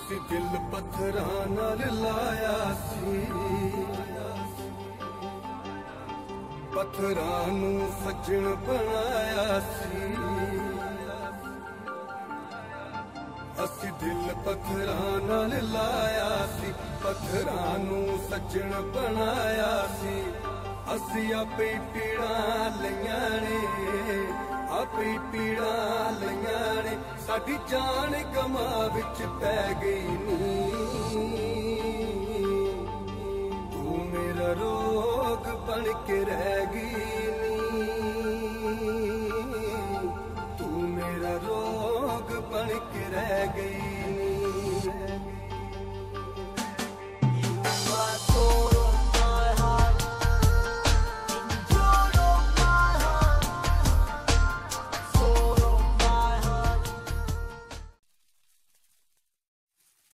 ਅਸੀਂ ਦਿਲ ਪੱਥਰਾਂ ਨਾਲ ਲਾਇਆ ਸੀ, ਪੱਥਰਾਂ ਨੂੰ ਸੱਜਣ ਬਣਾਇਆ ਸੀ। ਅਸੀਂ ਦਿਲ ਪੱਥਰਾਂ ਨਾਲ ਲਾਇਆ ਸੀ, ਪੱਥਰਾਂ ਨੂੰ ਸੱਜਣ ਬਣਾਇਆ ਸੀ। ਅਸੀਂ ਆਪੇ ਪੀੜਾਂ ਲਈਆਂ ਨੇ, ਆਪੇ ਪੀੜਾਂ ਲਈਆਂ ਨੇ। ਸਾਡੀ ਜਾਨ ਗਮਾਂ ਵਿੱਚ ਪੈ ਗਈ ਨੀ, ਤੂੰ ਮੇਰਾ ਰੋਗ ਬਣ ਕੇ ਰਹਿ ਗਈ ਨੀ।